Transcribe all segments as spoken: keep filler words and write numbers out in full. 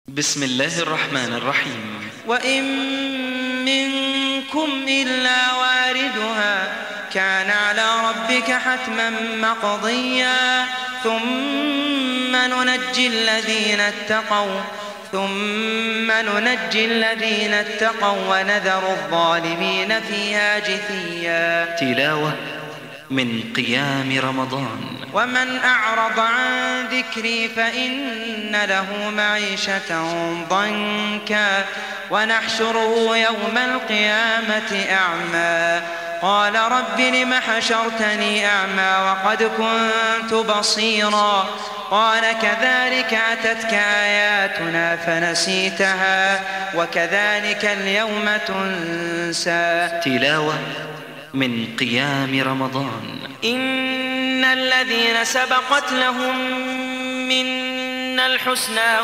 بسم الله الرحمن الرحيم. وإن منكم إلا واردها كان على ربك حتما مقضيا ثم ننجي الذين اتقوا ثم ننجي الذين اتقوا ونذر الظالمين فيها جثيا. تلاوة من قيام رمضان. ومن أعرض عن ذكري فإن له معيشة ضنكا ونحشره يوم القيامة أعمى قال رب لم حشرتني أعمى وقد كنت بصيرا قال كذلك أتتك آياتنا فنسيتها وكذلك اليوم تنسى. تلاوة من قيام رمضان. إن الذين سبقت لهم منا الحسنى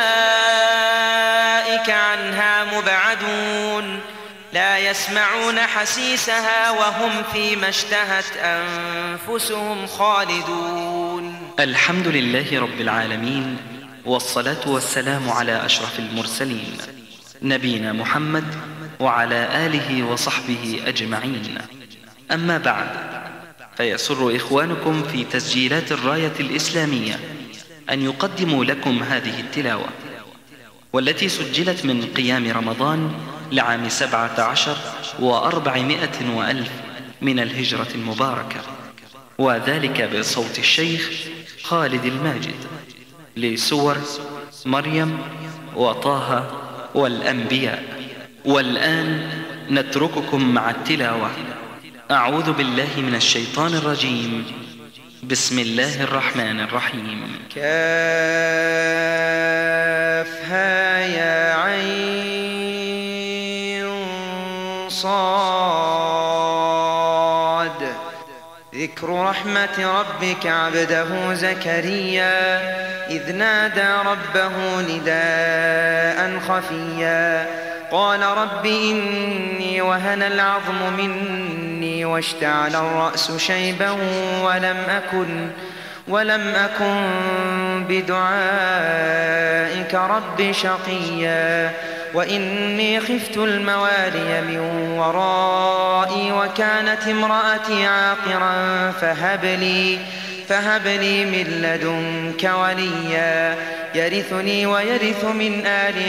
أولئك عنها مبعدون لا يسمعون حسيسها وهم فيما اشتهت أنفسهم خالدون. الحمد لله رب العالمين، والصلاة والسلام على أشرف المرسلين نبينا محمد وعلى آله وصحبه أجمعين. أما بعد، فيسر إخوانكم في تسجيلات الراية الإسلامية أن يقدموا لكم هذه التلاوة، والتي سجلت من قيام رمضان لعام سبعة عشر وأربعمائة وألف من الهجرة المباركة، وذلك بصوت الشيخ خالد الماجد لسور مريم وطه والأنبياء. والآن نترككم مع التلاوة. أعوذ بالله من الشيطان الرجيم. بسم الله الرحمن الرحيم. كافها يا عين صاد. ذكر رحمة ربك عبده زكريا إذ نادى ربه نداء خفيا قال رب إني وهن العظم مني واشتعل الرأس شيبا ولم أكن ولم أكن بدعائك رب شقيا وإني خفت الموالي من ورائي وكانت امرأتي عاقرا فهب لي فهب لي من لدنك وليا يرثني ويرث من آل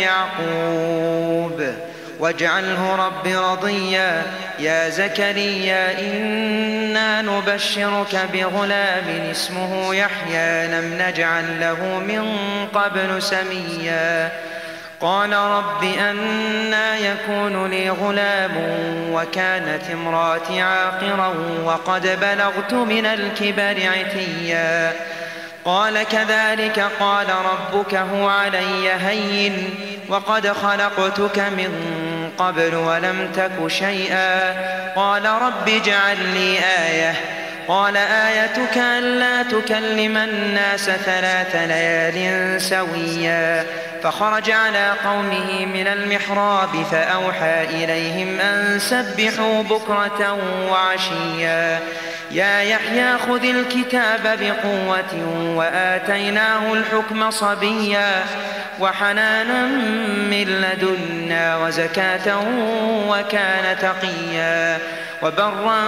يعقوب واجعله رب رضيا. يا زكريا إنا نبشرك بغلام اسمه يحيى لم نجعل له من قبل سميا قال رب أنى يكون لي غلام وكانت امرأتي عاقرا وقد بلغت من الكبر عتيا قال كذلك قال ربك هو علي هين وقد خلقتك من قبل ولم تك شيئا قال رب اجعل لي آية قال آيتك ألا تكلم الناس ثلاث ليال سويا فخرج على قومه من المحراب فأوحى إليهم أن سبحوا بكرة وعشيا يا يحيى خذ الكتاب بقوة وآتيناه الحكم صبيا وحنانا من لدنا وزكاة وكان تقيا وبرا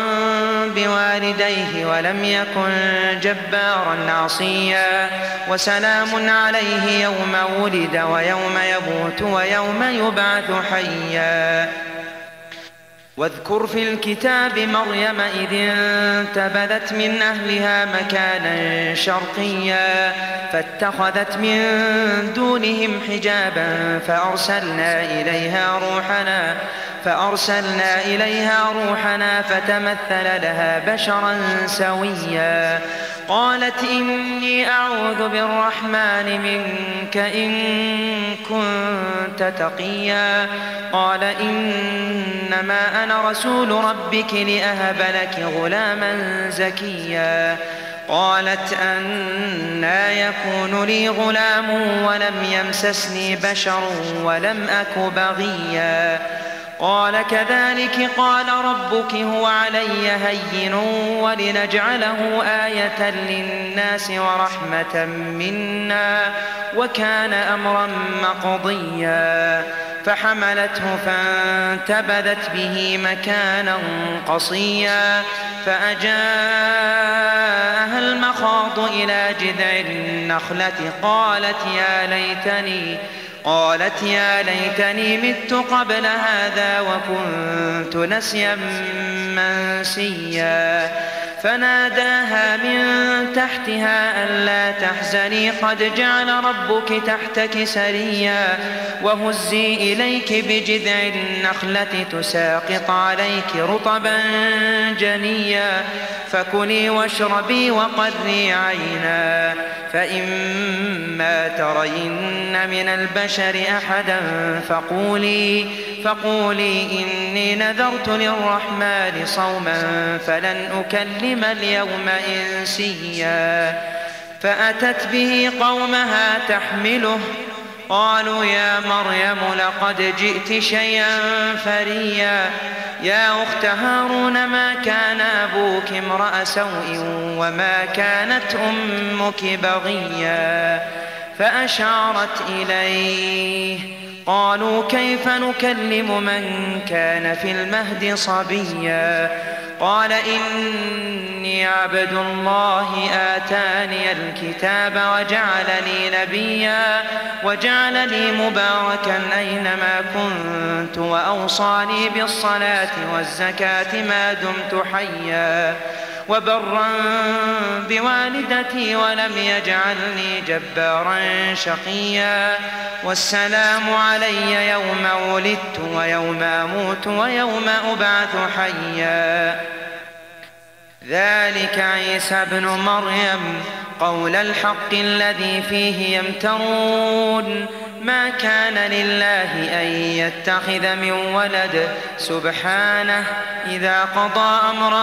بوالديه ولم يكن جبارا عصيا وسلام عليه يوم ولد ويوم يموت ويوم يبعث حيا. واذكر في الكتاب مريم إذ انتبذت من أهلها مكانا شرقيا فاتخذت من دونهم حجابا فأرسلنا إليها روحنا فأرسلنا إليها روحنا فتمثل لها بشرا سويا قالت إني أعوذ بالرحمن منك إن كنت تقيا قال إنما أنا رسول ربك لأهب لك غلاما زكيا قالت أنى يكون لي غلام ولم يمسسني بشر ولم أك بغيا قال كذلك قال ربك هو علي هين ولنجعله آية للناس ورحمة منا وكان أمرا مقضيا فحملته فانتبذت به مكانا قصيا فأجاءها المخاض إلى جذع النخلة قالت يا ليتني قالت يا ليتني مت قبل هذا وكنت نسيا منسيا فناداها من تحتها ألا تحزني قد جعل ربك تحتك سريا وهزي إليك بجذع النخلة تساقط عليك رطبا جنيا فكلي واشربي وقري عينا فإما ترين من البشر أحدا فقولي فقولي إني نذرت للرحمن صوما فلن أكلم اليوم إنسيا فأتت به قومها تحمله قالوا يا مريم لقد جئت شيئا فريا يا أخت هارون ما كان أبوك امرأ سوء وما كانت أمك بغيا فأشارت إليه قالوا كيف نكلم من كان في المهد صبيا قال إني عبد الله آتاني الكتاب وجعلني نبيا وجعلني مباركا أينما كنت وأوصاني بالصلاة والزكاة ما دمت حيا وبرا بوالدتي ولم يجعلني جبارا شقيا والسلام علي يوم ولدت ويوم أموت ويوم أبعث حيا ذلك عيسى ابن مريم قول الحق الذي فيه يمترون ما كان لله أن يتخذ من ولد سبحانه إذا قضى أمرا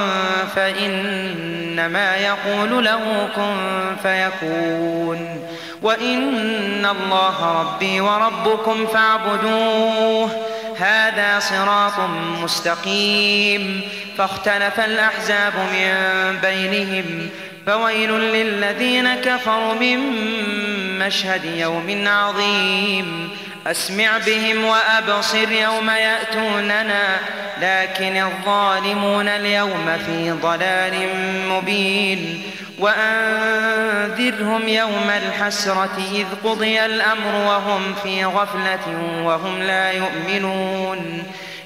فإنما يقول له كن فيكون وإن الله ربي وربكم فاعبدوه هذا صراط مستقيم فاختلف الأحزاب من بينهم فويل للذين كفروا من مشهد يوم عظيم أسمع بهم وأبصر يوم يأتوننا لكن الظالمون اليوم في ضلال مبين وأنذرهم يوم الحسرة إذ قضي الأمر وهم في غفلة وهم لا يؤمنون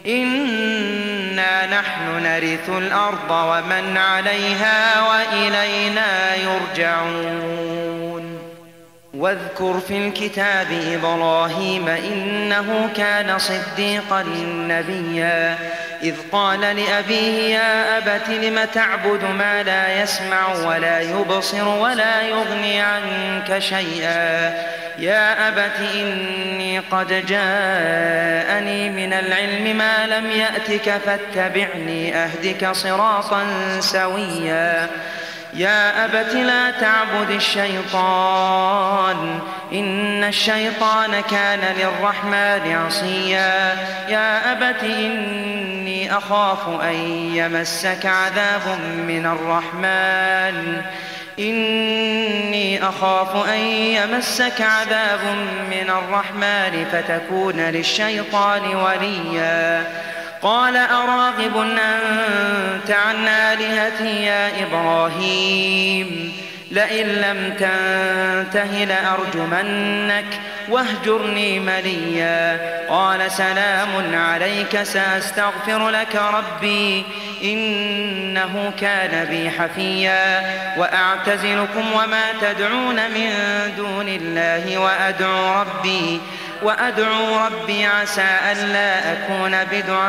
إنا نحن نرث الأرض ومن عليها وإلينا يرجعون واذكر في الكتاب إبراهيم إنه كان صديقا نبيا إذ قال لأبيه يا أبت لم تعبد ما لا يسمع ولا يبصر ولا يغني عنك شيئا يا أبت إني قد جاءني من العلم ما لم يأتك فاتبعني أهدك صراطا سويا يا أبت لا تعبد الشيطان إن الشيطان كان للرحمن عصيا يا أبت إني أخاف أن يمسك عذاب من الرحمن إني أخاف أن يمسك عذاب من الرحمن فتكون للشيطان وليا قال أراغب أنت عن آلهتي يا إبراهيم لئن لم تنته لأرجمنك واهجرني مليا قال سلام عليك سأستغفر لك ربي إنه كان بي حفيا وأعتزلكم وما تدعون من دون الله وأدعو ربي وأدعو ربي عسى ألا أكون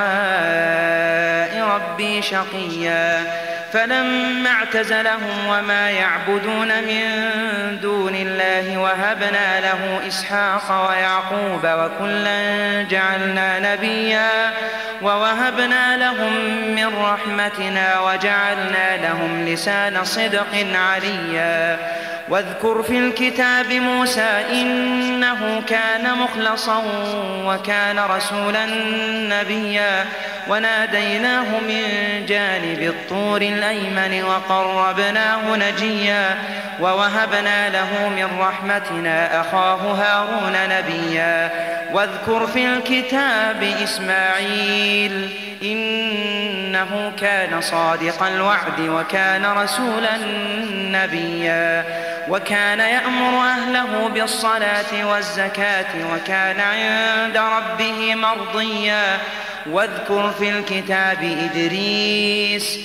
بدعاء ربي شقيا فلما اعتزلهم وما يعبدون من دون الله وهبنا له إسحاق ويعقوب وكلا جعلنا نبيا ووهبنا لهم من رحمتنا وجعلنا لهم لسان صدق عليا واذكر في الكتاب موسى إنه كان مخلصا وكان رسولا نبيا وناديناه من جانب الطور الأيمن وقربناه نجيا ووهبنا له من رحمتنا أخاه هارون نبيا واذكر في الكتاب إسماعيل إنه كان صادق الوعد وكان رسولا نبيا وكان يأمر أهله بالصلاة والزكاة وكان عند ربه مرضيا واذكر في الكتاب إدريس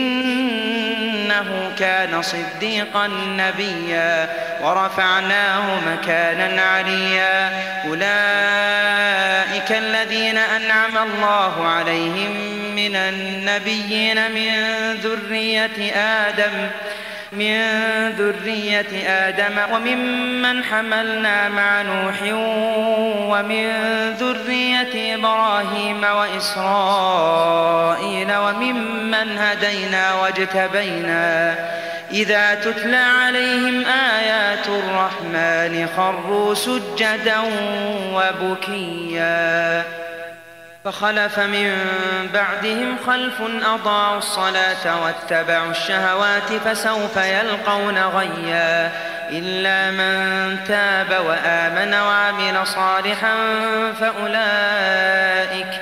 إنه كان صديقا نبيا ورفعناه مكانا عليا أولئك الذين أنعم الله عليهم من النبيين من ذرية آدم من ذرية آدم وممن حملنا مع نوح ومن ذرية إبراهيم وإسرائيل وممن هدينا واجتبينا إذا تتلى عليهم آيات الرحمن خروا سجدا وبكيا فخلف من بعدهم خلف أضاعوا الصلاة واتبعوا الشهوات فسوف يلقون غيا إلا من تاب وآمن وعمل صالحا فأولئك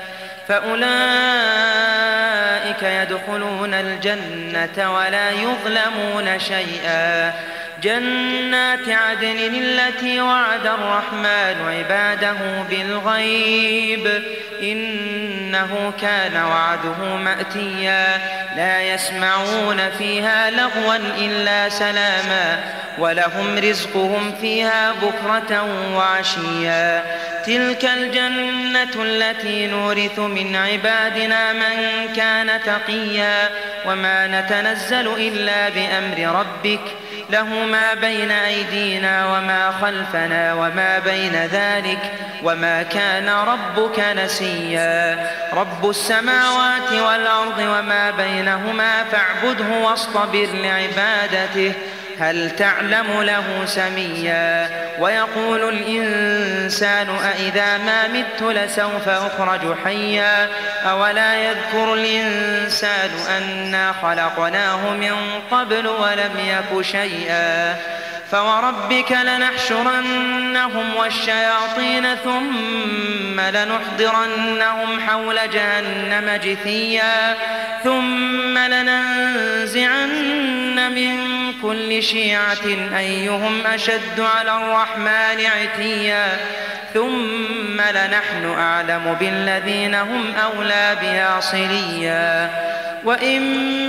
فأولئك يدخلون الجنة ولا يظلمون شيئا جنات عدن التي وعد الرحمن عباده بالغيب إنه كان وعده مأتيا لا يسمعون فيها لغوا إلا سلاما ولهم رزقهم فيها بكرة وعشيا تلك الجنة التي نورث من عبادنا من كان تقيا وما نتنزل إلا بأمر ربك له ما بين أيدينا وما خلفنا وما بين ذلك وما كان ربك نسيا رب السماوات والأرض وما بينهما فاعبده واصطبر لعبادته هل تعلم له سميا ويقول الإنسان أإذا ما مت لسوف أخرج حيا أولا يذكر الإنسان أنا خلقناه من قبل ولم يك شيئا فوربك لنحشرنهم والشياطين ثم لنحضرنهم حول جهنم جثيا ثم لننزعن من كل شيعة أيهم أشد على الرحمن عتيا ثم لنحن أعلم بالذين هم أولى بها صليا وإن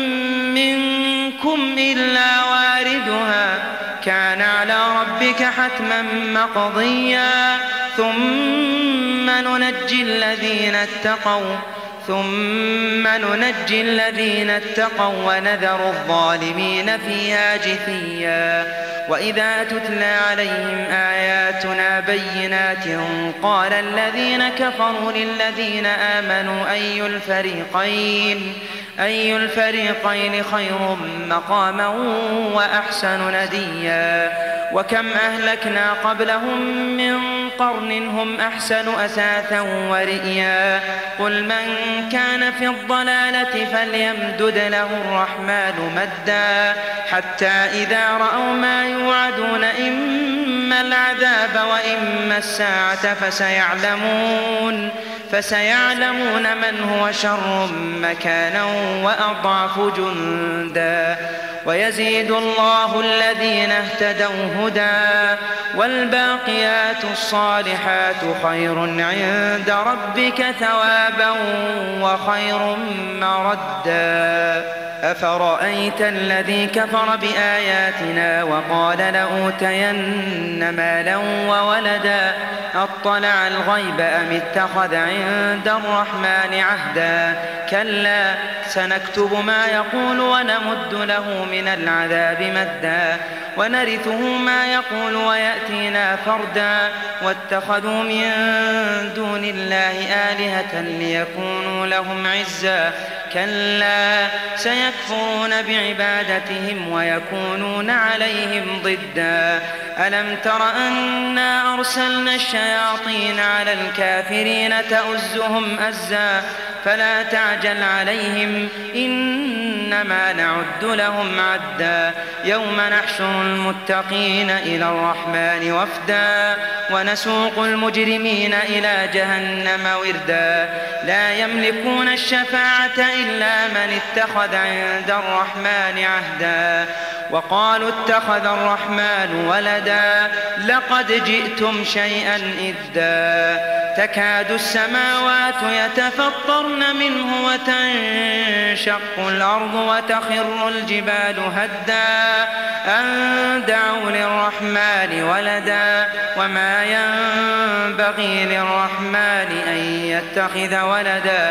منكم إلا واردها كان على ربك حتما مقضيا ثم ننجي الذين اتقوا ثم ننجي الذين اتقوا ونذر الظالمين فيها جثيا وإذا تتلى عليهم آياتنا بينات قال الذين كفروا للذين آمنوا أي الفريقين أي الفريقين خير مقاما وأحسن نديا وكم أهلكنا قبلهم من قرن هم أحسن أثاثا ورئيا قل من كان في الضلالة فليمدد له الرحمن مدا حتى إذا رأوا ما يوعدون إما العذاب وإما الساعة فسيعلمون فسيعلمون من هو شر مكانا وأضعف جندا ويزيد الله الذين اهتدوا هدى والباقيات الصالحات خير عند ربك ثوابا وخير مردا أفرأيت الذي كفر بآياتنا وقال لأوتين مالا وولدا أطلع الغيب أم اتخذ عند الرحمن عهدا كلا سنكتب ما يقول ونمد له من العذاب مدا ونرثه ما يقول ويأتينا فردا واتخذوا من دون الله آلهة ليكونوا لهم عزا كلا سيكفرون بعبادتهم ويكونون عليهم ضدا ألم تر أنا أرسلنا الشياطين على الكافرين تؤزهم أزا فلا تعجل عليهم إنما نعد لهم عدا يوم نحشر المتقين إلى الرحمن وفدا ونسوق المجرمين إلى جهنم وردا لا يملكون الشفاعة إلا من اتخذ عند الرحمن عهدا وقالوا اتخذ الرحمن ولدا لقد جئتم شيئا إدا تكاد السماوات يتفطرن منه وتنشق الأرض وتخر الجبال هدا أن دعوا للرحمن ولدا وما ينبغي للرحمن أن يتخذ ولدا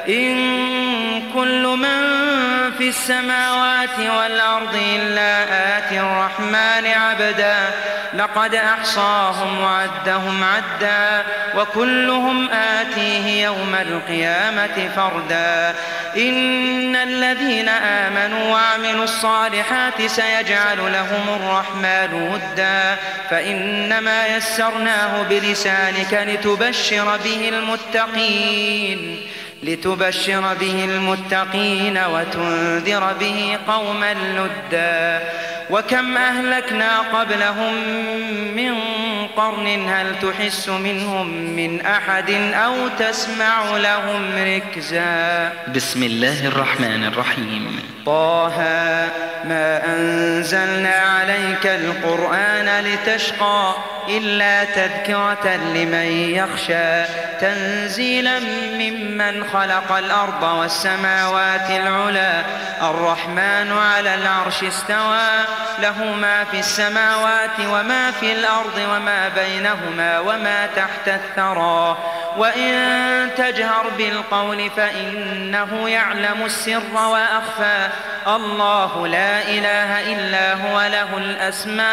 إن كل من في السماوات والأرض إلا آتي الرحمن عبدا لقد أحصاهم وعدهم عدا وكلهم آتيه يوم القيامة فردا إن الذين آمنوا وعملوا الصالحات سيجعل لهم الرحمن ودا فإنما يسرناه بلسانك لتبشر به المتقين لتبشر به المتقين وتنذر به قوما لدا وكم أهلكنا قبلهم من قرن هل تحس منهم من أحد أو تسمع لهم ركزا بسم الله الرحمن الرحيم طه ما أنزلنا عليك القرآن لتشقى إلا تذكرة لمن يخشى تنزيلا ممن خلق الأرض والسماوات العلى الرحمن على العرش استوى له ما في السماوات وما في الأرض وما بينهما وما تحت الثرى وإن تجهر بالقول فإنه يعلم السر وأخفى الله لا إله إلا هو له الأسماء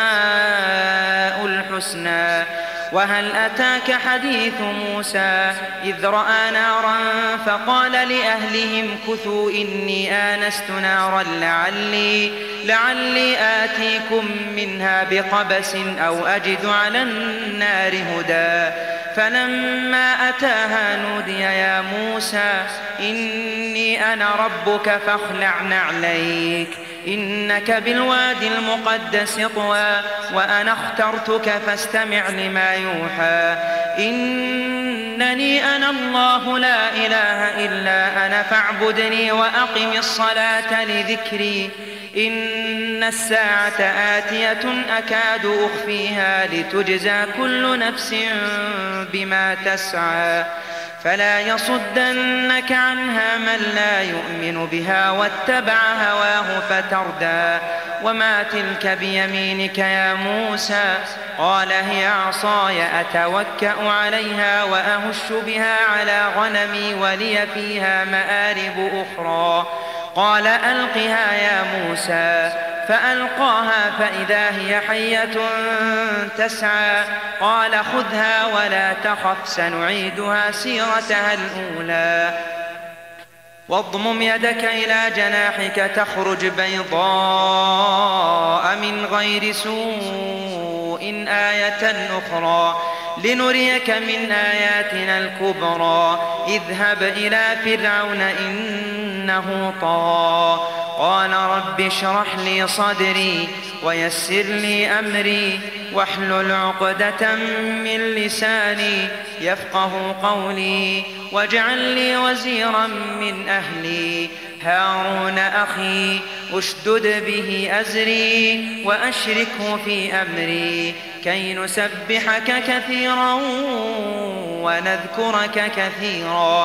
الحسنى وهل أتاك حديث موسى إذ رأى نارا فقال لأهلهم كثوا إني آنست نارا لعلي, لعلي آتيكم منها بقبس أو أجد على النار هدى فلما أتاها نودي يا موسى إني أنا ربك فاخلع نعليك إنك بالوادي المقدس طوى وأنا اخترتك فاستمع لما يوحى إنني أنا الله لا إله إلا أنا فاعبدني وأقم الصلاة لذكري إن الساعة آتية أكاد أخفيها لتجزى كل نفس بما تسعى فلا يصدنك عنها من لا يؤمن بها واتبع هواه فتردى وما تلك بيمينك يا موسى قال هي عصاي أتوكأ عليها وأهش بها على غنمي ولي فيها مآرب أخرى قال ألقها يا موسى فألقاها فإذا هي حية تسعى قال خذها ولا تخف سنعيدها سيرتها الأولى واضمم يدك إلى جناحك تخرج بيضاء من غير سوء آية أخرى لنريك من آياتنا الكبرى اذهب إلى فرعون إنه طغى قال رب اشرح لي صدري ويسر لي أمري واحلل عقدة من لساني يفقه قولي واجعل لي وزيرا من أهلي هارون أخي أشدد به أزري وأشركه في أمري كي نسبحك كثيرا ونذكرك كثيرا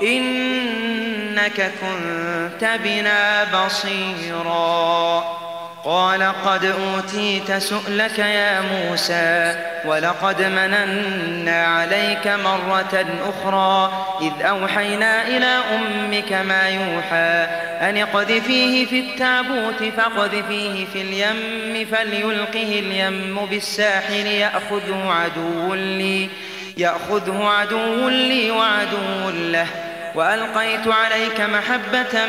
إنك كنت بنا بصيرا قال قد أوتيت سؤلك يا موسى ولقد مننا عليك مرة أخرى إذ أوحينا إلى أمك ما يوحى أن اقذفيه في التابوت فاقذفيه في اليم فليلقه اليم بالساحل يأخذه عدو لي, يأخذه عدو لي وعدو له وألقيت عليك محبة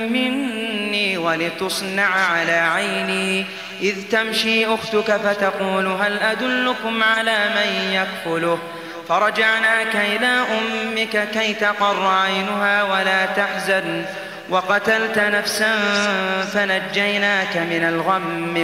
مني ولتصنع على عيني إذ تمشي أختك فتقول هل أدلكم على من يكفله فرجعناك إلى أمك كي تقر عينها ولا تحزن وقتلت نفسا فنجيناك من الغم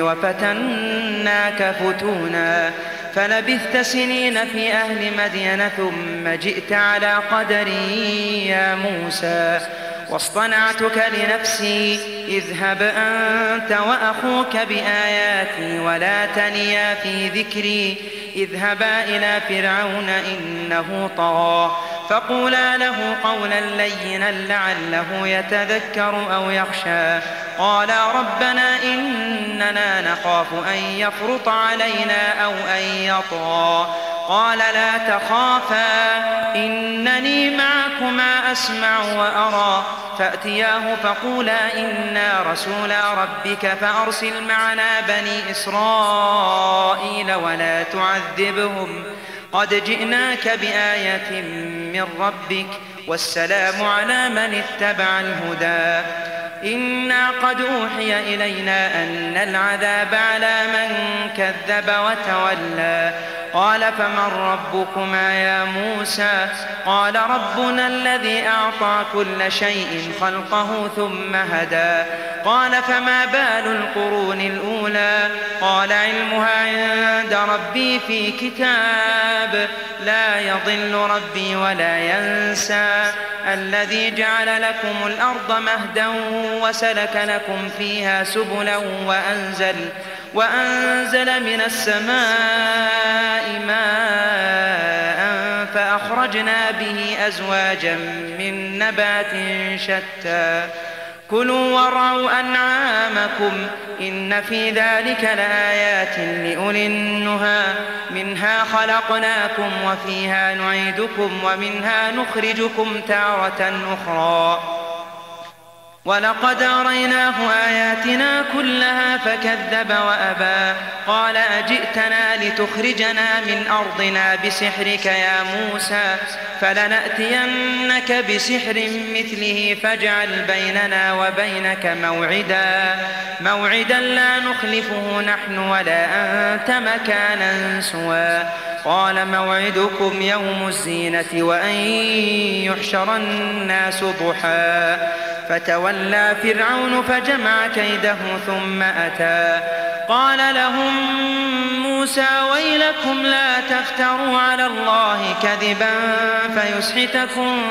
وفتناك فتونا فلبثت سنين في أهل مدين ثم جئت على قدري يا موسى واصطنعتك لنفسي اذهب أنت وأخوك بآياتي ولا تنيا في ذكري اذهبا إلى فرعون إنه طغى فقولا له قولا لينا لعله يتذكر أو يخشى قالا ربنا إننا نخاف أن يفرط علينا أو أن يطغى قال لا تخافا إنني معكما أسمع وأرى فأتياه فقولا إنا رسولا ربك فأرسل معنا بني إسرائيل ولا تعذبهم قد جئناك بآية من ربك والسلام على من اتبع الهدى إنا قد أوحي إلينا أن العذاب على من كذب وتولى قال فمن ربكما يا موسى قال ربنا الذي أعطى كل شيء خلقه ثم هدى قال فما بال القرون الأولى قال علمها عند ربي في كتاب لا يضل ربي ولا ينسى الذي جعل لكم الأرض مهدا وسلك لكم فيها سبلا وأنزل وأنزل من السماء ماء فأخرجنا به أزواجا من نبات شتى كلوا وارعوا أنعامكم إن في ذلك لآيات لأولي النهى منها خلقناكم وفيها نعيدكم ومنها نخرجكم تارة أخرى ولقد أريناه آياتنا كلها فكذب وأبى قال أجئتنا لتخرجنا من أرضنا بسحرك يا موسى فلنأتينك بسحر مثله فاجعل بيننا وبينك موعدا موعدا لا نخلفه نحن ولا أنت مكانا سوى قال موعدكم يوم الزينة وأن يحشر الناس ضحى فتولى فرعون فجمع كيده ثم أتى قال لهم موسى ويلكم لا تفتروا على الله كذبا فيسحتكم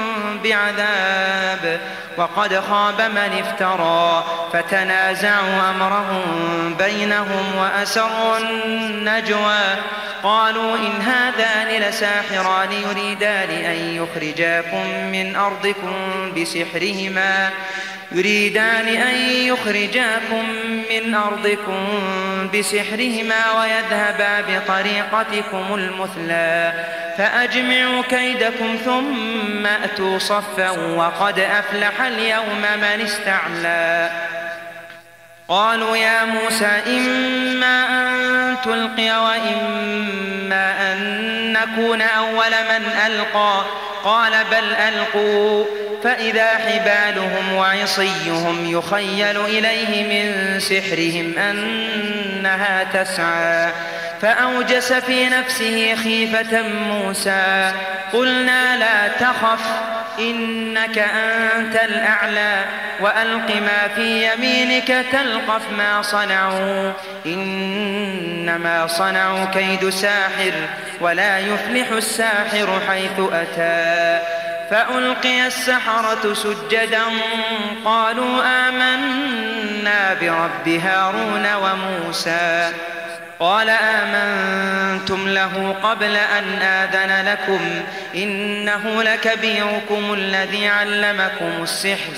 بعذاب وقد خاب من افترى فتنازعوا أمرهم بينهم وأسروا النجوى قالوا إن هذان لساحران يريدان أن يخرجاكم من أرضكم بسحرهما يريدان أن يخرجاكم من أرضكم بسحرهما ويذهبا بطريقتكم المثلى فأجمعوا كيدكم ثم أتوا صفا وقد أفلح اليوم من استعلى قالوا يا موسى إما أن تلقي وإما أن نكون أول من ألقى قال بل ألقوا فإذا حبالهم وعصيهم يخيل إليه من سحرهم أنها تسعى فأوجس في نفسه خيفة موسى قلنا لا تخف إنك أنت الأعلى وألق ما في يمينك تلقف ما صنعوا إنما صنعوا كيد ساحر ولا يفلح الساحر حيث أتى فألقي السحرة سجدا قالوا آمنا برب هارون وموسى قال آمنتم له قبل أن آذن لكم إنه لكبيركم الذي علمكم السحر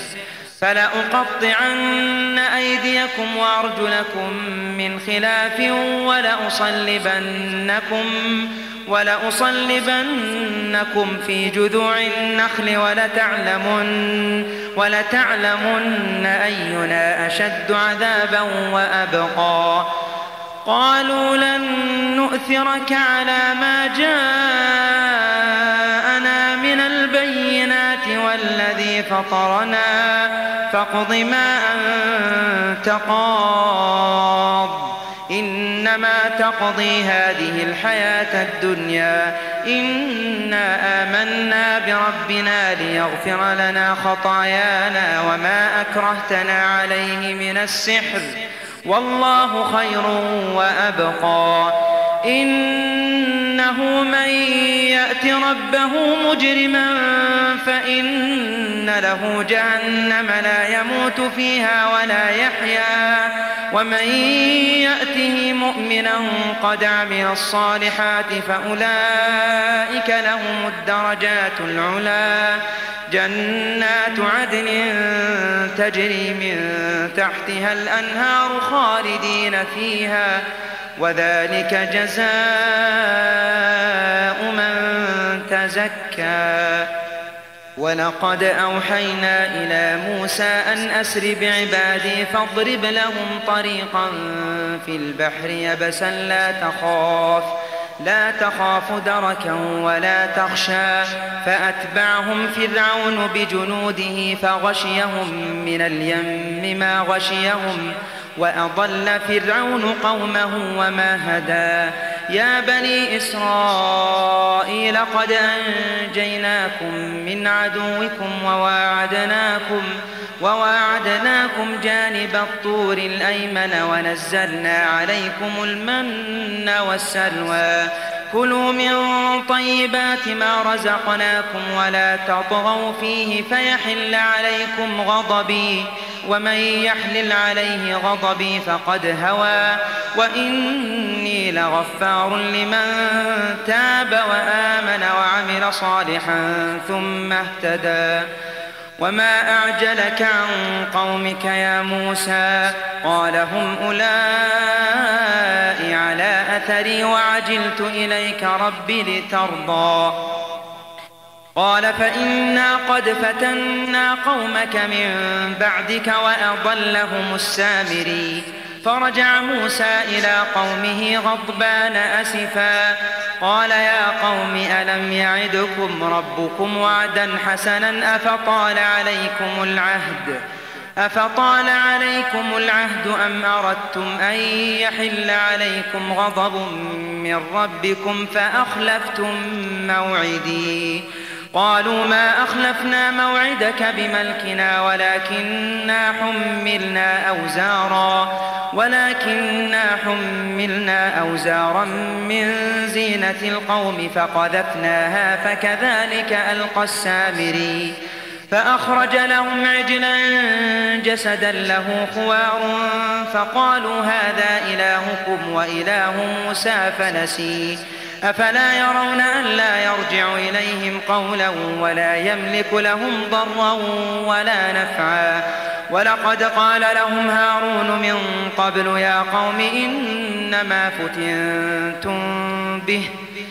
فلأقطعن أيديكم وأرجلكم من خلاف ولأصلبنكم ولأصلبنكم في جذوع النخل ولتعلمن, ولتعلمن أينا أشد عذابا وأبقى قالوا لن نؤثرك على ما جاءنا من البينات الذي فطرنا فاقض ما أنت قاض إنما تقضي هذه الحياة الدنيا إنا آمنا بربنا ليغفر لنا خطايانا وما أكرهتنا عليه من السحر والله خير وأبقى إنه من يأت ربه مجرما فإن له جهنم لا يموت فيها ولا يحيا ومن يأته مؤمنا قد عمل الصالحات فأولئك لهم الدرجات العلى جنات عدن تجري من تحتها الأنهار خالدين فيها وذلك جزاء من تزكى ولقد أوحينا إلى موسى أن أسر بعبادي فاضرب لهم طريقا في البحر يبسا لا تخاف لا تخاف دركا ولا تخشى فأتبعهم فرعون بجنوده فغشيهم من اليم ما غشيهم وأضل فرعون قومه وما هدى يا بني إسرائيل قد أنجيناكم من عدوكم وواعدناكم وواعدناكم جانب الطور الأيمن ونزلنا عليكم المن والسلوى كلوا من طيبات ما رزقناكم ولا تطغوا فيه فيحل عليكم غضبي ومن يحلل عليه غضبي فقد هوى وإني لغفار لمن تاب وآمن وعمل صالحا ثم اهتدى وما أعجلك عن قومك يا موسى قال هم أولئك على أثري وعجلت إليك رب لترضى قال فإنا قد فتنا قومك من بعدك وأضلهم السامري فرجع موسى إلى قومه غضبان أسفا قال يا قوم ألم يعدكم ربكم وعدا حسنا أفطال عليكم العهد أفطال عليكم العهد أم أردتم أن يحل عليكم غضب من ربكم فأخلفتم موعدي قالوا ما أخلفنا موعدك بملكنا ولكننا حملنا أوزارا ولكننا حملنا أوزارا من زينة القوم فقذفناها فكذلك ألقى السامري فأخرج لهم عجلا جسدا له خوار فقالوا هذا إلهكم وإله موسى فنسي أفلا يرون أن لا يرجع إليهم قولا ولا يملك لهم ضرا ولا نفعا ولقد قال لهم هارون من قبل يا قوم إنما فتنتم به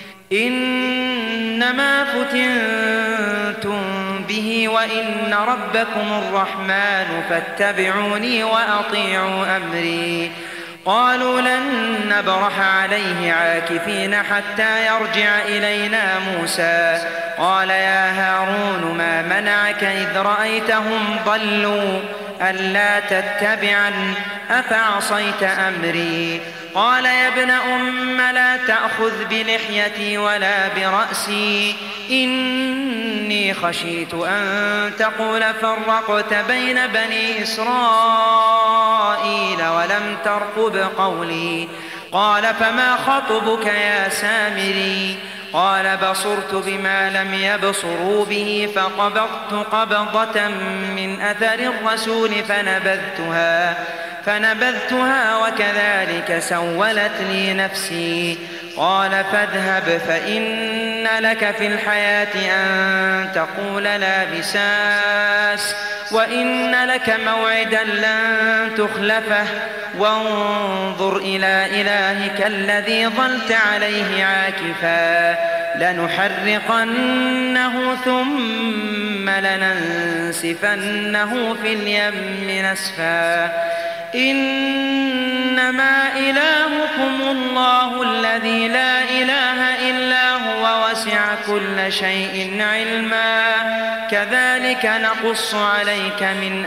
إنما فتنتم به وإن ربكم الرحمن فاتبعوني وأطيعوا أمري قالوا لن نبرح عليه عاكفين حتى يرجع إلينا موسى قال يا هارون ما منعك إذ رأيتهم ضلوا ألا تتبعن أفعصيت أمري قال يا ابن أم لا تأخذ بلحيتي ولا برأسي إني خشيت أن تقول فرقت بين بني إسرائيل ولم ترقب قولي قال فما خطبك يا سامري قال بصرت بما لم يبصروا به فقبضت قبضة من أثر الرسول فنبذتها فنبذتها وكذلك سولت لي نفسي قال فاذهب فإن لك في الحياة أن تقول لا مساس وإن لك موعدا لن تخلفه وانظر إلى إلهك الذي ظلت عليه عاكفا لنحرقنه ثم لننسفنه في اليم نسفا إنما إلهكم الله الذي لا إله إلا هو وسع وسع كل شيء علما كذلك نقص عليك من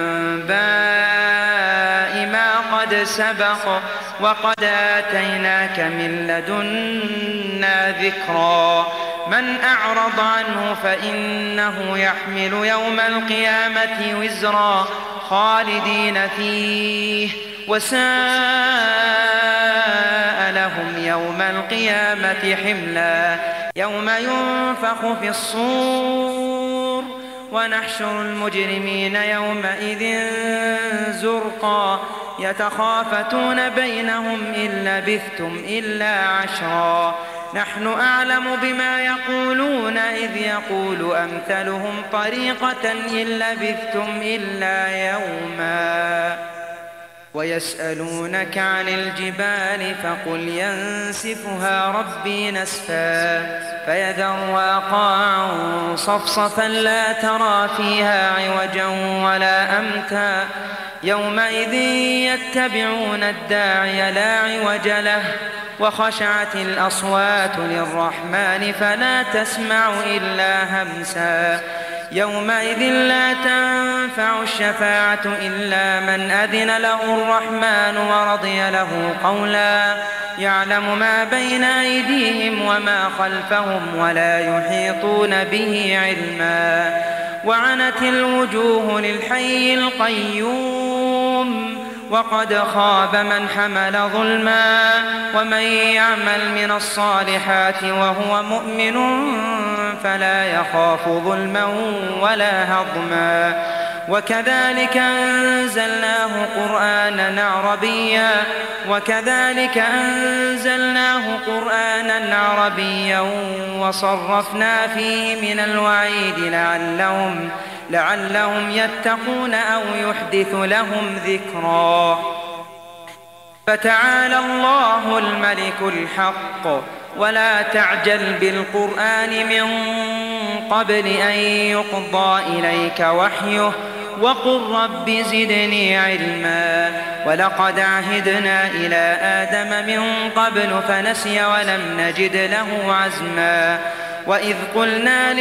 أنباء ما قد سبق وقد آتيناك من لدنا ذكرا من أعرض عنه فإنه يحمل يوم القيامة وزرا خالدين فيه وساء لهم يوم القيامة حملا يوم ينفخ في الصور ونحشر المجرمين يومئذ زرقا يتخافتون بينهم إن لبثتم إلا عشرا نحن أعلم بما يقولون إذ يقول أمثلهم طريقة إن لبثتم إلا يوما ويسألونك عن الجبال فقل ينسفها ربي نسفا فيذرها قاعا صفصفا لا ترى فيها عوجا ولا أمتا يومئذ يتبعون الداعي لا عوج له وخشعت الأصوات للرحمن فلا تسمع إلا همسا يومئذ لا تنفع الشفاعة إلا من أذن له الرحمن ورضي له قولا يعلم ما بين أيديهم وما خلفهم ولا يحيطون به علما وعنت الوجوه للحي القيوم وقد خاب من حمل ظلما ومن يعمل من الصالحات وهو مؤمن فلا يخاف ظلما ولا هضما وكذلك أنزلناه قرآنا عربيا وكذلك أنزلناه قرآنا عربيا وصرفنا فيه من الوعيد لعلهم لعلهم يتقون أو يحدث لهم ذكرا فتعالى الله الملك الحق ولا تعجل بالقرآن من قبل أن يقضى إليك وحيه وقل رب زدني علما ولقد عهدنا إلى آدم من قبل فنسي ولم نجد له عزما وإذ قلنا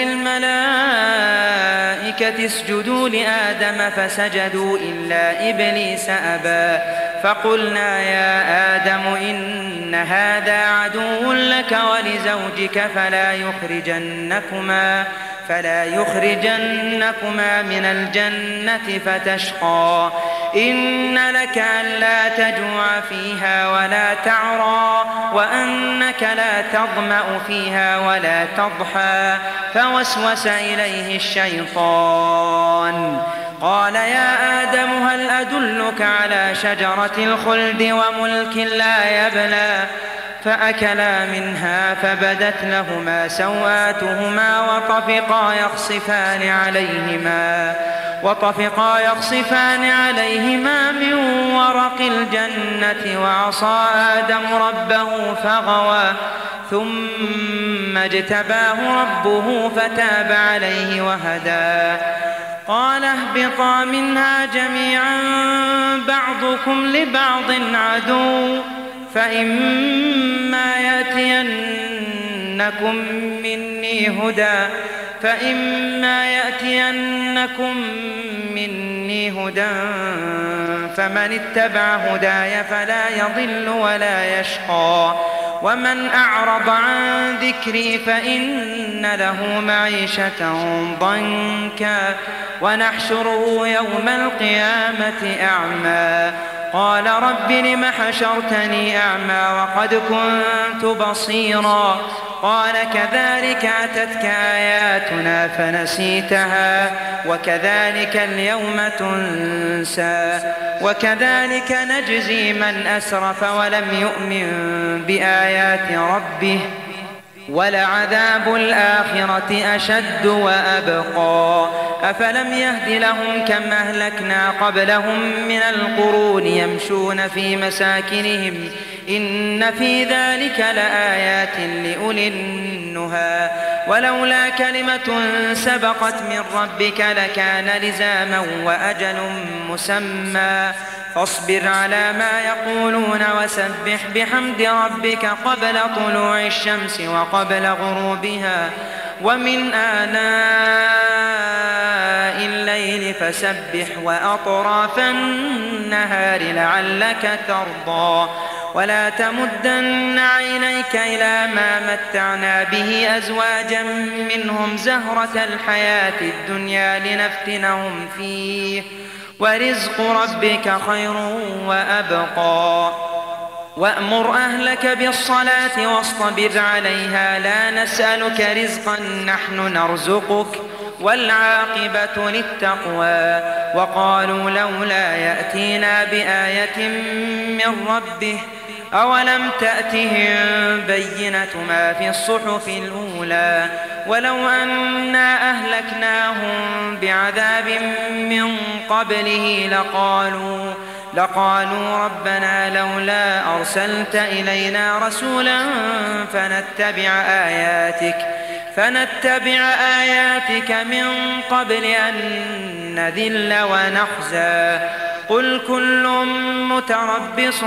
للملائكة اسجدوا لآدم فسجدوا إلا إبليس أبى فقلنا يا آدم إن هذا عدو لك ولزوجك فلا يخرجنكما فلا يخرجنكما من الجنة فتشقى إن لك ألا تجوع فيها ولا تعرى وأنك لا تظمأ فيها ولا تضحى فوسوس إليه الشيطان قال يا آدم هل أدلك على شجرة الخلد وملك لا يبلى فأكلا منها فبدت لهما سوآتهما وطفقا يخصفان عليهما وطفقا يخصفان عليهما من ورق الجنة وعصى آدم ربه فغوى ثم اجتباه ربه فتاب عليه وهدى قال اهبطا منها جميعا بعضكم لبعض عدو فإما يأتينكم مني هدى فإما يأتينكم مني هدى فمن اتبع هداي فلا يضل ولا يشقى ومن أعرض عن ذكري فإن له معيشة ضنكا ونحشره يوم القيامة أعمى قال رب لم حشرتني أعمى وقد كنت بصيرا قال كذلك أتتك آياتنا فنسيتها وكذلك اليوم تنسى وكذلك نجزي من أسرف ولم يؤمن بآيات ربه ولعذاب الآخرة أشد وأبقى أفلم يهد لهم كم أهلكنا قبلهم من القرون يمشون في مساكنهم إن في ذلك لآيات لأولي النهى ولولا كلمة سبقت من ربك لكان لزاما وأجل مسمى فاصبر على ما يقولون وسبح بحمد ربك قبل طلوع الشمس وقبل غروبها ومن آناء الليل فسبح وأطراف النهار لعلك ترضى ولا تمدن عينيك إلى ما متعنا به أزواجا منهم زهرة الحياة الدنيا لنفتنهم فيه ورزق ربك خير وأبقى وأمر أهلك بالصلاة واصطبر عليها لا نسألك رزقا نحن نرزقك والعاقبة للتقوى وقالوا لولا يأتينا بآية من ربه أولم تأتهم بينة ما في الصحف الأولى ولو أنا أهلكناهم بعذاب من قبله لقالوا لقالوا ربنا لولا أرسلت إلينا رسولا فنتبع آياتك فنتبع آياتك من قبل أن نذل ونخزى قل كل متربص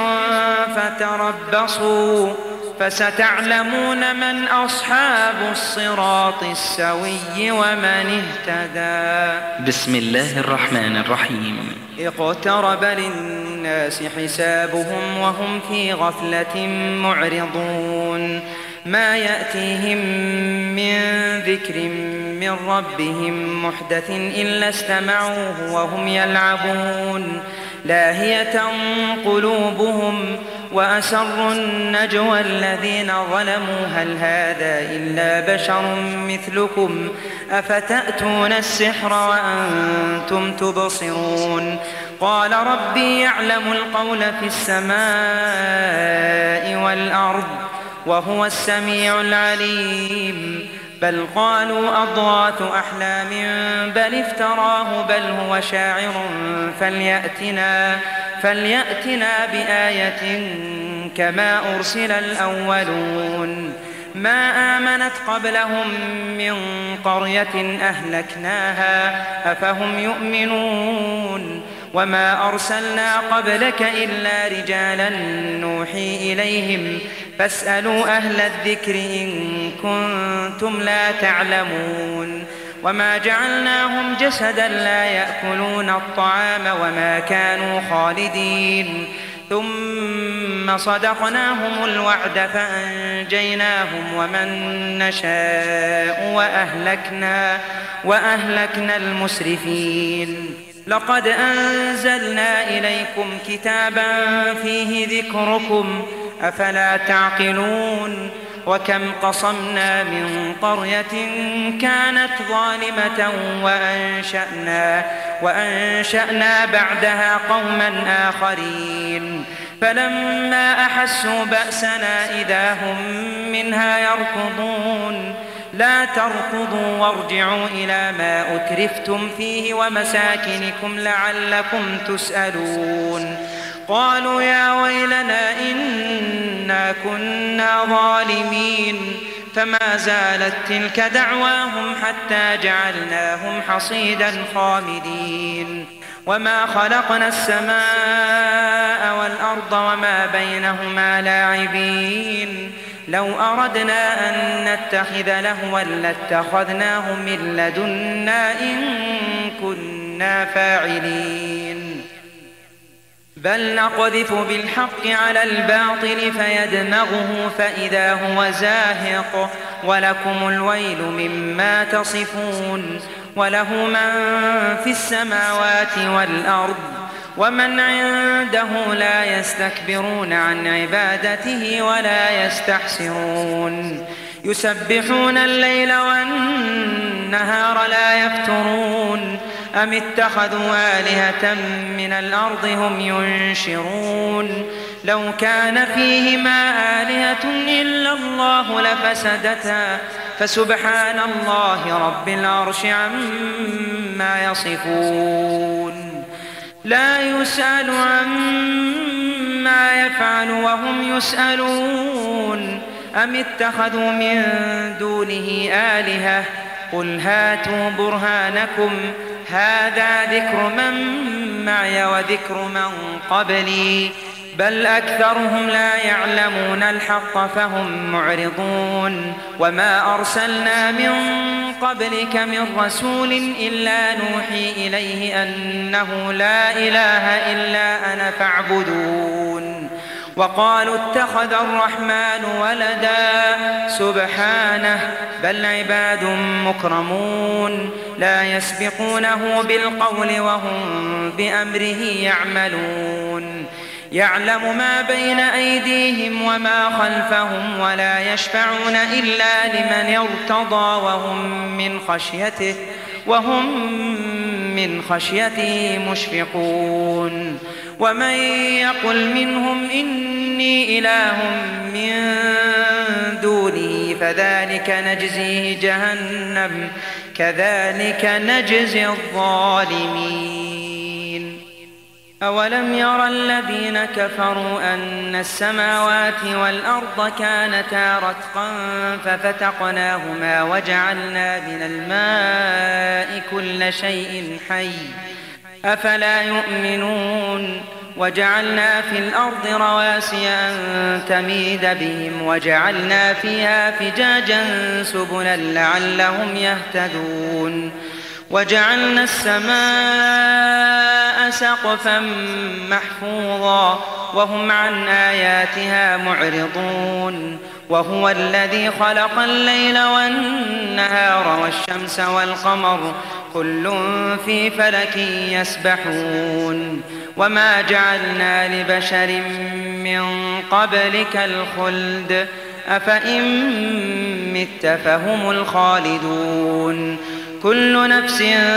فتربصوا فستعلمون من أصحاب الصراط السوي ومن اهتدى. بسم الله الرحمن الرحيم. اقترب للناس حسابهم وهم في غفلة معرضون ما يأتيهم من ذكر من ربهم محدث إلا استمعوه وهم يلعبون لاهية قلوبهم وأسروا النجوى الذين ظلموا هل هذا إلا بشر مثلكم أفتأتون السحر وأنتم تبصرون قال ربي يعلم القول في السماء والأرض وهو السميع العليم بل قالوا أضغاث أحلام بل افتراه بل هو شاعر فليأتنا, فليأتنا بآية كما أرسل الأولون ما آمنت قبلهم من قرية أهلكناها أفهم يؤمنون وما أرسلنا قبلك إلا رجالا نوحي إليهم فاسألوا أهل الذكر إن كنتم لا تعلمون وما جعلناهم جسدا لا يأكلون الطعام وما كانوا خالدين ثم صدقناهم الوعد فأنجيناهم ومن نشاء وأهلكنا, وأهلكنا المسرفين لقد أنزلنا إليكم كتابا فيه ذكركم أفلا تعقلون وكم قصمنا من قرية كانت ظالمة وأنشأنا, وأنشأنا بعدها قوما آخرين فلما أحسوا بأسنا إذا هم منها يركضون لا تركضوا وارجعوا إلى ما أترفتم فيه ومساكنكم لعلكم تسألون قالوا يا ويلنا إنا كنا ظالمين فما زالت تلك دعواهم حتى جعلناهم حصيدا خامدين وما خلقنا السماء والأرض وما بينهما لاعبين لو أردنا أن نتخذ لهوا لاتخذناه من لدنا إن كنا فاعلين بل نقذف بالحق على الباطل فيدمغه فإذا هو زاهق ولكم الويل مما تصفون وله من في السماوات والأرض ومن عنده لا يستكبرون عن عبادته ولا يستحسرون يسبحون الليل والنهار لا يفترون أم اتخذوا آلهة من الأرض هم ينشرون لو كان فيهما آلهة إلا الله لفسدتا فسبحان الله رب العرش عما يصفون لا يسأل عما يفعل وهم يسألون أم اتخذوا من دونه آلهة قل هاتوا برهانكم هذا ذكر من معي وذكر من قبلي بل أكثرهم لا يعلمون الحق فهم معرضون وما أرسلنا من قبلك من رسول إلا نوحي إليه أنه لا إله إلا أنا فاعبدون وقالوا اتخذ الرحمن ولدا سبحانه بل عباد مكرمون لا يسبقونه بالقول وهم بأمره يعملون يعلم ما بين أيديهم وما خلفهم ولا يشفعون إلا لمن ارتضى وهم من خشيته وهم من خشيته مشفقون ومن يقل منهم إني إله من دونه فذلك نجزيه جهنم كذلك نجزي الظالمين أولم يرى الذين كفروا أن السماوات والأرض كانتا رتقا ففتقناهما وجعلنا من الماء كل شيء حي أفلا يؤمنون وجعلنا في الأرض رواسي أن تميد بهم وجعلنا فيها فجاجا سبلا لعلهم يهتدون وجعلنا السماء سقفا محفوظا وهم عن آياتها معرضون وهو الذي خلق الليل والنهار والشمس والقمر كل في فلك يسبحون وما جعلنا لبشر من قبلك الخلد أفإن مت فهم الخالدون كل نفس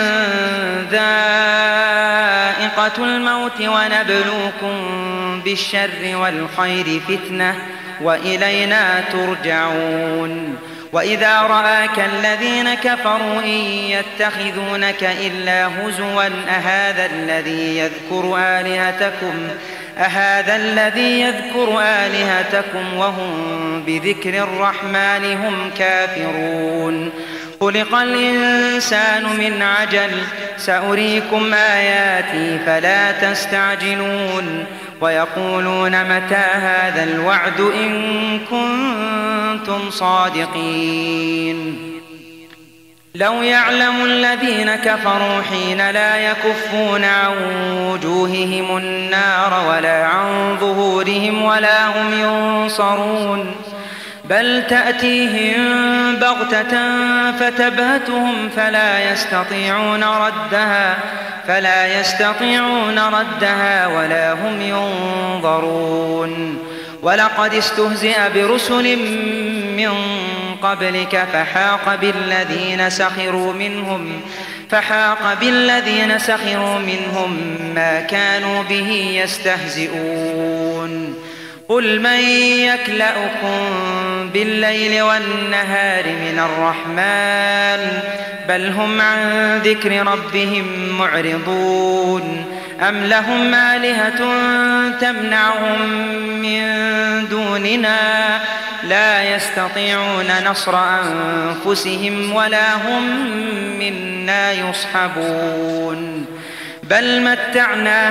ذائقة الموت ونبلوكم بالشر والخير فتنة وإلينا ترجعون وإذا رآك الذين كفروا إن يتخذونك إلا هزوا أهذا الذي يذكر آلهتكم أهذا الذي يذكر آلهتكم وهم بذكر الرحمن هم كافرون خلق الإنسان من عجل سأريكم آياتي فلا تستعجلون ويقولون متى هذا الوعد إن كنتم صادقين لو يعلم الذين كفروا حين لا يكفون عن وجوههم النار ولا عن ظهورهم ولا هم ينصرون بل تأتيهم بغتة فتبهتهم فلا يستطيعون ردها فلا يستطيعون ردها ولا هم ينظرون ولقد استهزئ برسل من قبلك فحاق بالذين سخروا منهم فحاق بالذين سخروا منهم ما كانوا به يستهزئون قل من يكلأكم بالليل والنهار من الرحمن بل هم عن ذكر ربهم معرضون أم لهم آلهة تمنعهم من دوننا لا يستطيعون نصر أنفسهم ولا هم منا يصحبون بل متعنا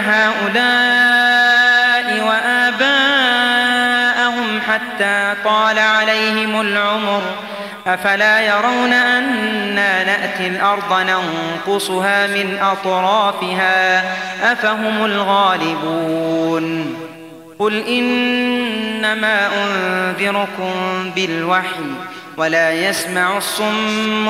هؤلاء وآباءهم حتى طال عليهم العمر أفلا يرون أنا نأتي الأرض ننقصها من أطرافها أفهم الغالبون قل إنما أنذركم بالوحي ولا يسمع الصم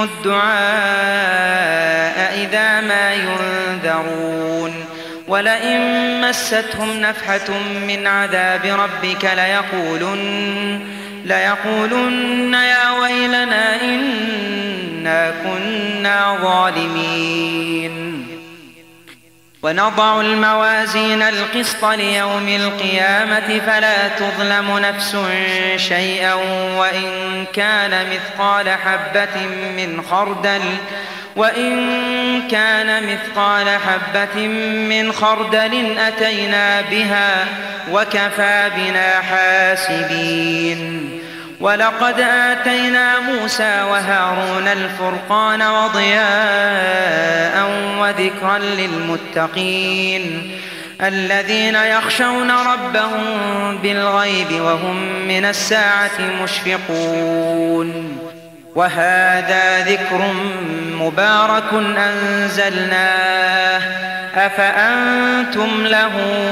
الدعاء إذا ما ينذرون ولئن مستهم نفحة من عذاب ربك ليقولن ليقولن يا ويلنا إنا كنا ظالمين ونضع الموازين القسط ليوم القيامة فلا تظلم نفس شيئا وإن كان مثقال حبة من خردل وإن كان مثقال حبة من خردل أتينا بها وكفى بنا حاسبين ولقد آتينا موسى وهارون الفرقان وضياء وذكرا للمتقين الذين يخشون ربهم بالغيب وهم من الساعة مشفقون. وهذا ذكر مبارك أنزلناه أفأنتم له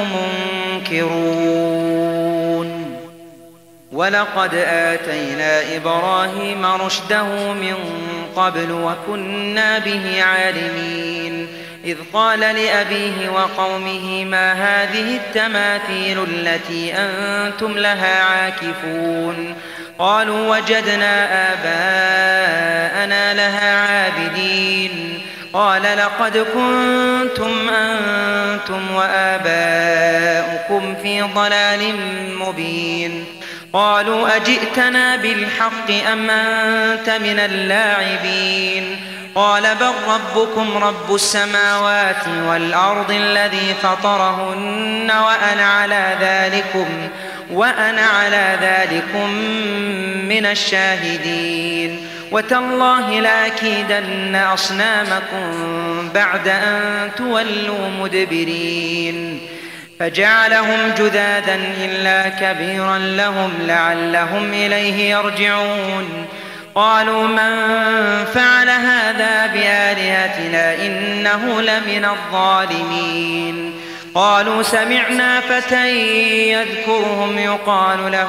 منكرون. ولقد آتينا إبراهيم رشده من قبل وكنا به عالمين إذ قال لأبيه وقومه ما هذه التماثيل التي أنتم لها عاكفون قالوا وجدنا آباءنا لها عابدين قال لقد كنتم أنتم وآباؤكم في ضلال مبين قالوا أجئتنا بالحق أم أنت من اللاعبين قال بل ربكم رب السماوات والأرض الذي فطرهن وأنا على ذلكم وأنا على ذلكم من الشاهدين وتالله لأكيدن أصنامكم بعد أن تولوا مدبرين فجعلهم جذاذا إلا كبيرا لهم لعلهم إليه يرجعون قالوا من فعل هذا بآلهتنا إنه لمن الظالمين قالوا سمعنا فتى يذكرهم يقال له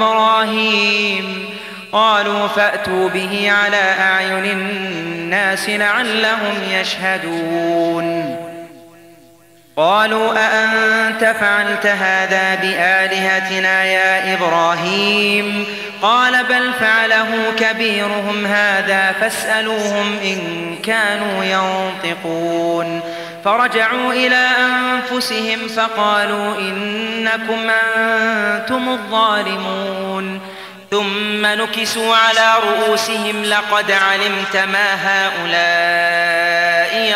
إبراهيم قالوا فأتوا به على أعين الناس لعلهم يشهدون قالوا أأنت فعلت هذا بآلهتنا يا إبراهيم قال بل فعله كبيرهم هذا فاسألوهم إن كانوا ينطقون فرجعوا إلى أنفسهم فقالوا إنكم أنتم الظالمون ثم نكسوا على رؤوسهم لقد علمت ما هؤلاء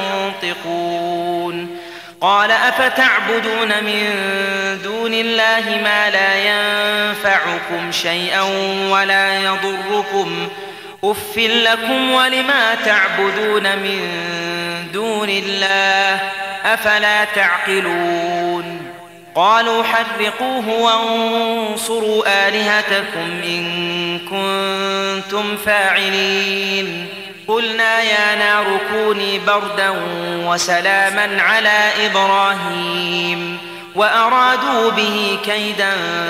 ينطقون قال أفتعبدون من دون الله ما لا ينفعكم شيئا ولا يضركم أف لكم ولما تعبدون من دون الله أفلا تعقلون قالوا حرقوه وانصروا آلهتكم إن كنتم فاعلين قلنا يا نار كوني بردا وسلاما على إبراهيم وأرادوا به كيدا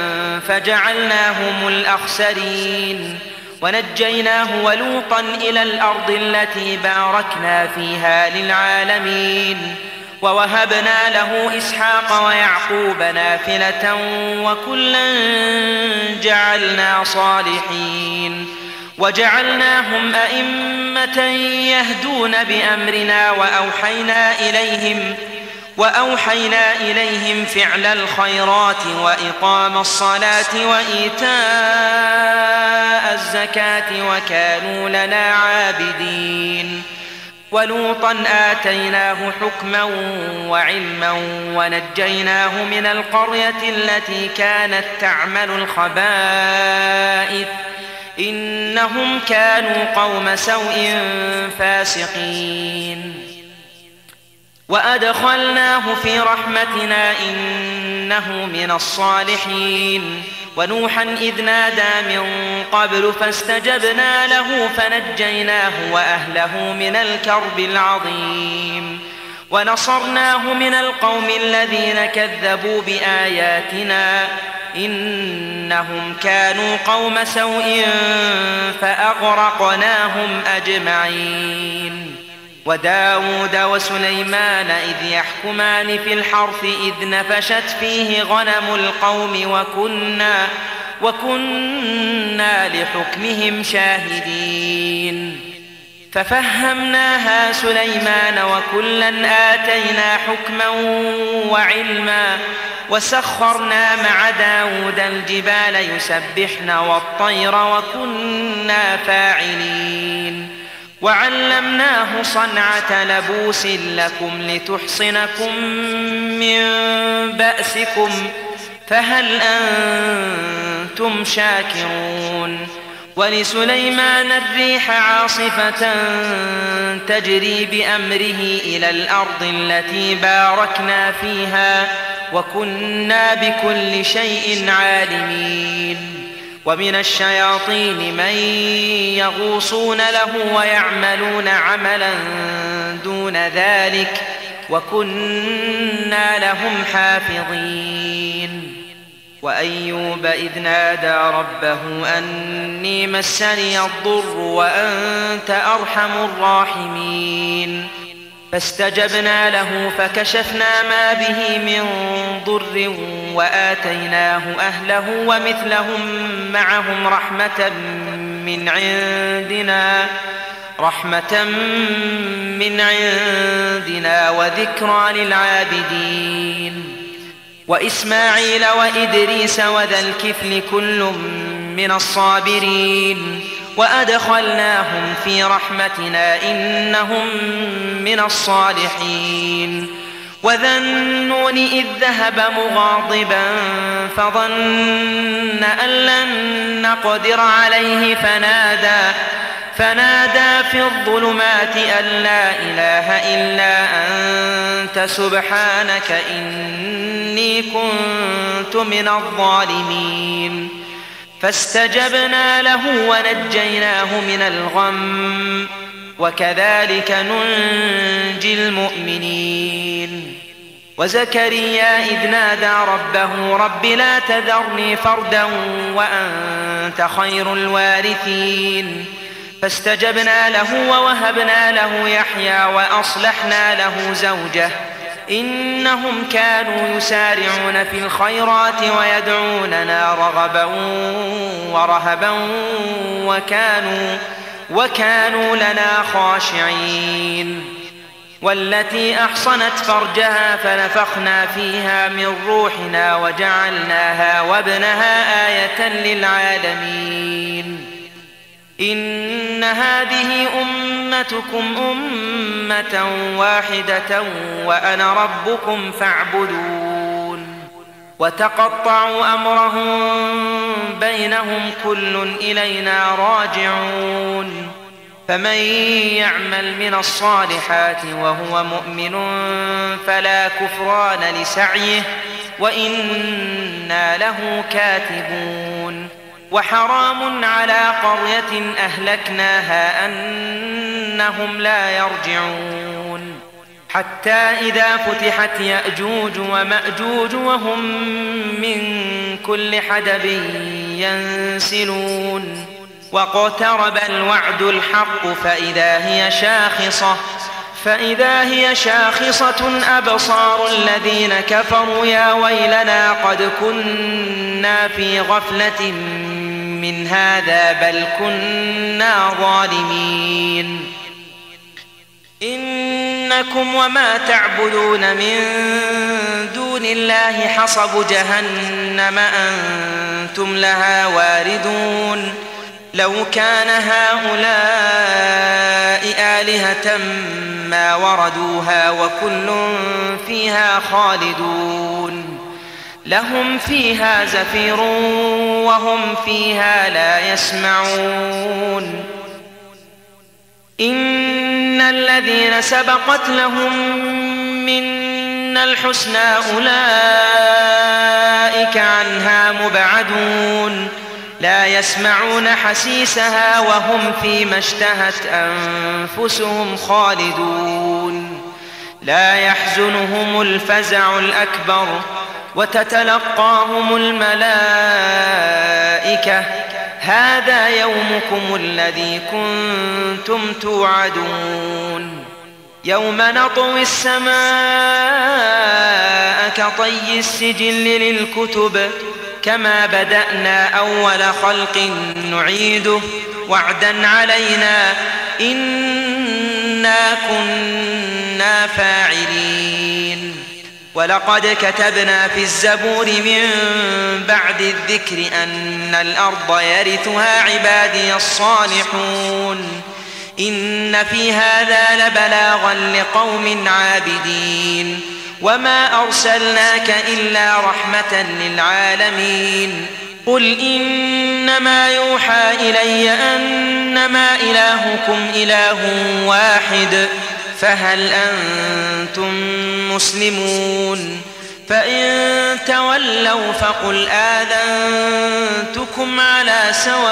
فجعلناهم الأخسرين ونجيناه ولوطا إلى الأرض التي باركنا فيها للعالمين ووهبنا له إسحاق ويعقوب نافلة وكلا جعلنا صالحين وجعلناهم أئمة يهدون بأمرنا وأوحينا إليهم وأوحينا إليهم فعل الخيرات وإقام الصلاة وإيتاء الزكاة وكانوا لنا عابدين ولوطا آتيناه حكما وعلما ونجيناه من القرية التي كانت تعمل الخبائث إنهم كانوا قوم سوء فاسقين وأدخلناه في رحمتنا إنه من الصالحين ونوحا إذ نادى من قبل فاستجبنا له فنجيناه وأهله من الكرب العظيم ونصرناه من القوم الذين كذبوا بآياتنا إنهم كانوا قوم سوء فأغرقناهم أجمعين وداود وسليمان إذ يحكمان في الحرث إذ نفشت فيه غنم القوم وكنا, وكنا لحكمهم شاهدين ففهمناها سليمان وكلا آتينا حكما وعلما وسخرنا مع داود الجبال يسبحن والطير وكنا فاعلين وعلمناه صنعة لبوس لكم لتحصنكم من بأسكم فهل أنتم شاكرون ولسليمان الريح عاصفة تجري بأمره إلى الأرض التي باركنا فيها وكنا بكل شيء عالمين ومن الشياطين من يغوصون له ويعملون عملا دون ذلك وكنا لهم حافظين وأيوب إذ نادى ربه أني مسني الضر وأنت أرحم الراحمين فاستجبنا له فكشفنا ما به من ضر وآتيناه أهله ومثلهم معهم رحمة من عندنا رحمة من عندنا وذكرى للعابدين وإسماعيل وإدريس وذا الكفل كل من الصابرين وأدخلناهم في رحمتنا إنهم من الصالحين وذا النون إذ ذهب مغاضبا فظن أن لن نقدر عليه فنادى فنادى في الظلمات أن لا إله إلا أنت سبحانك إني كنت من الظالمين فاستجبنا له ونجيناه من الغم وكذلك ننجي المؤمنين وزكريا إذ نادى ربه رب لا تذرني فردا وأنت خير الوارثين فاستجبنا له ووهبنا له يحيى وأصلحنا له زوجه إنهم كانوا يسارعون في الخيرات ويدعوننا رغبا ورهبا وكانوا, وكانوا لنا خاشعين والتي أحصنت فرجها فنفخنا فيها من روحنا وجعلناها وابنها آية للعالمين إن هذه أمتكم أمة واحدة وأنا ربكم فاعبدون وتقطعوا أمرهم بينهم كل إلينا راجعون فمن يعمل من الصالحات وهو مؤمن فلا كفران لسعيه وإنا له كاتبون وحرام على قرية أهلكناها أنهم لا يرجعون حتى إذا فتحت يأجوج ومأجوج وهم من كل حدب ينسلون واقترب الوعد الحق فإذا هي شاخصة فإذا هي شاخصة أبصار الذين كفروا يا ويلنا قد كنا في غفلة من هذا بل كنا ظالمين إنكم وما تعبدون من دون الله حصب جهنم أنتم لها واردون لو كان هؤلاء آلهة ما وردوها وكل فيها خالدون لهم فيها زفير وهم فيها لا يسمعون إن الذين سبقت لهم منا الحسنى أولئك عنها مبعدون لا يسمعون حسيسها وهم فيما اشتهت أنفسهم خالدون لا يحزنهم الفزع الأكبر وتتلقاهم الملائكة هذا يومكم الذي كنتم توعدون يوم نطوي السماء كطي السجل للكتب كما بدأنا أول خلق نعيده وعدا علينا إنا كنا فاعلين ولقد كتبنا في الزبور من بعد الذكر أن الأرض يرثها عبادي الصالحون إن في هذا لبلاغا لقوم عابدين وما أرسلناك إلا رحمة للعالمين قل إنما يوحى إلي أنما إلهكم إله واحد فهل أنتم مسلمون فإن تولوا فقل آذنتكم على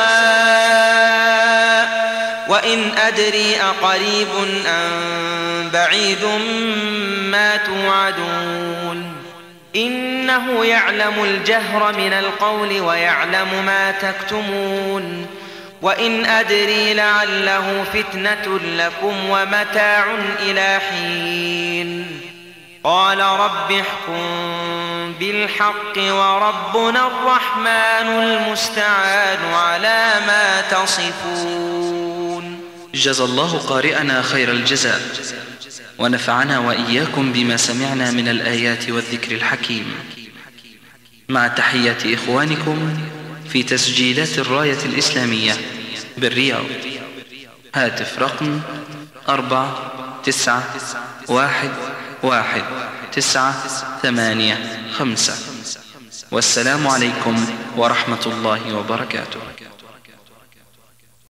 سواء وإن أدري أقريب أم بعيد ما توعدون إنه يعلم الجهر من القول ويعلم ما تكتمون وإن أدري لعله فتنة لكم ومتاع إلى حين قال رب احكم بالحق وربنا الرحمن المستعان على ما تصفون. جزى الله قارئنا خير الجزاء ونفعنا وإياكم بما سمعنا من الآيات والذكر الحكيم، مع تحيات إخوانكم في تسجيلات الراية الإسلامية بالرياض. هاتف رقم أربعة تسعة واحد واحد تسعة ثمانية خمسة. والسلام عليكم ورحمة الله وبركاته.